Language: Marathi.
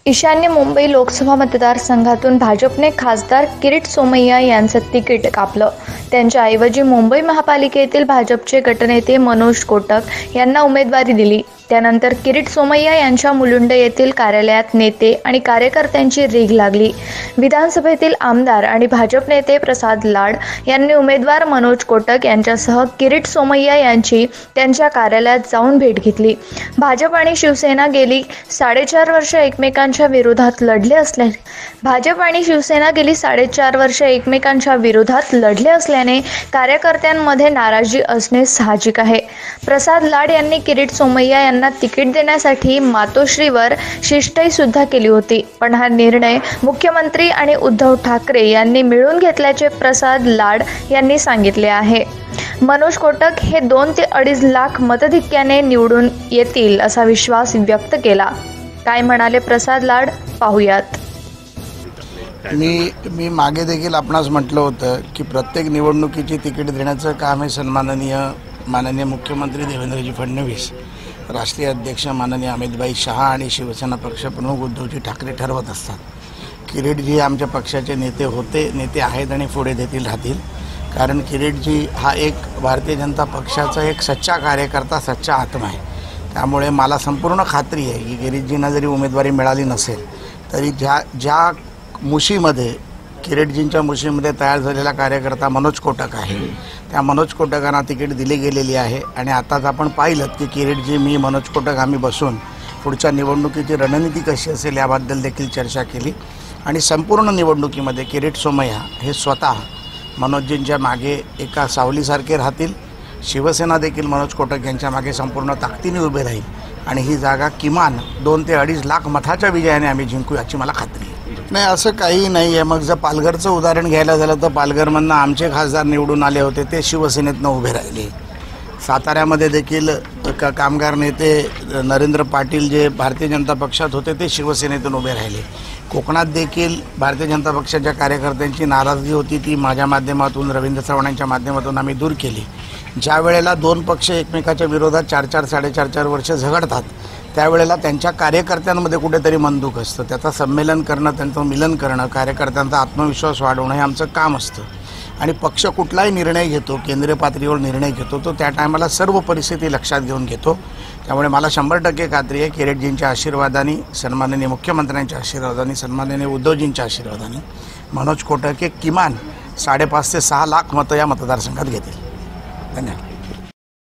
ईशान्य मुंबई लोकसभा मतदारसंघातून भाजपने खासदार किरीट सोमय्या यांचं तिकीट कापलं। त्यांच्याऐवजी मुंबई महापालिकेतील भाजपचे गटनेते मनोज कोटक यांना उमेदवारी दिली। त्यानंतर किरीट सोमय्या यांच्या मुलुंड येथील कार्यालयात नेते आणि कार्यकर्त्यांची रीघ लागली। विधानसभेतील आमदार आणि भाजप नेते प्रसाद लाड यांनी उमेदवार मनोज कोटक यांच्यासह किरीट सोमय्या यांची त्यांच्या कार्यालयात जाऊन भेट घेतली। भाजप आणि शिवसेना गेली 4.5 वर्ष एकमेकांच्या विरोधात लढले असल्याने कार्यकर्त्यांमध्ये नाराजी असणे साहजिक आहे। प्रसाद लाड यांनी किरीट सोमय्या यांना तिकीट देण्यासाठी मातोश्रीवर शिष्टाई सुद्धा केली होती, पण हा निर्णय मुख्यमंत्री आणि उद्धव ठाकरे यांनी मिळून घेतल्याचे प्रसाद लाड यांनी सांगितले आहे। मनोज कोटक हे 2 ते 2.5 लाख मताधिक्याने निवडून येतील असा विश्वास व्यक्त केला। काय म्हणाले प्रसाद लाड पाहूयात। मी मागे देखील आपणास म्हटलं होतं की प्रत्येक निवडणुकीची तिकीट देण्याचं काम हे माननीय मुख्यमंत्री देवेंद्रजी फडणवीस, राष्ट्रीय अध्यक्ष माननीय अमितभाई शहा आणि शिवसेना पक्षप्रमुख उद्धवजी ठाकरे ठरवत असतात। किरीटजी आमच्या पक्षाचे नेते आहेत आणि पुढे देखील राहतील, कारण किरीटजी हा एक भारतीय जनता पक्षाचा एक सच्चा कार्यकर्ता, सच्चा आत्मा आहे। त्यामुळे मला संपूर्ण खात्री आहे की किरीटजींना जरी उमेदवारी मिळाली नसेल तरी ज्या मुशीमध्ये किरीटजींच्या मुशीमध्ये तयार झालेला कार्यकर्ता मनोज कोटक आहे, त्या मनोज कोटकांना तिकीट दिली गेलेली आहे। आणि आताच आपण पाहिलं की किरीटजी, मी, मनोज कोटक आम्ही बसून पुढच्या निवडणुकीची रणनीती कशी असेल याबद्दल देखील चर्चा केली। आणि संपूर्ण निवडणुकीमध्ये किरीट सोमय्या हे स्वतः मनोजजींच्या मागे एका सावलीसारखे राहतील। शिवसेना देखील मनोज कोटक यांच्या मागे संपूर्ण ताकदीने उभे राहील आणि ही जागा किमान 2 ते 2.5 लाख मताच्या विजयाने आम्ही जिंकू याची मला खात्री आहे। नाही, असं काही नाही आहे। मग जर पालघरचं उदाहरण घ्यायला झालं तर पालघरमधनं आमचे खासदार निवडून आले होते, ते शिवसेनेतनं उभे राहिले। साताऱ्यामध्ये देखील कामगार नेते नरेंद्र पाटील जे भारतीय जनता पक्षात होते ते शिवसेनेतून उभे राहिले। कोकणात देखील भारतीय जनता पक्षाच्या कार्यकर्त्यांची नाराजगी होती, ती माझ्या माध्यमातून, रवींद्र चव्हाणांच्या माध्यमातून आम्ही दूर केली। ज्या वेळेला 2 पक्ष एकमेकाच्या विरोधात 4-4, 4.5 वर्ष झगडतात त्यावेळेला त्यांच्या कार्यकर्त्यांमध्ये कुठेतरी मनदुख असतं। त्याचं संमेलन करणं, त्यांचं मिलन करणं, कार्यकर्त्यांचा आत्मविश्वास वाढवणं हे आमचं काम असतं। आणि पक्ष कुठलाही निर्णय घेतो, केंद्रीय पातळीवर निर्णय घेतो, तो त्या टायमाला सर्व परिस्थिती लक्षात घेऊन घेतो। त्यामुळे मला 100% खात्री आहे किरीटजींच्या आशीर्वादाने, सन्माननीय मुख्यमंत्र्यांच्या आशीर्वादाने, सन्माननीय उद्धवजींच्या आशीर्वादाने मनोज कोटक हे किमान 5.5 ते 6 लाख मतं या मतदारसंघात घेतील। धन्यवाद।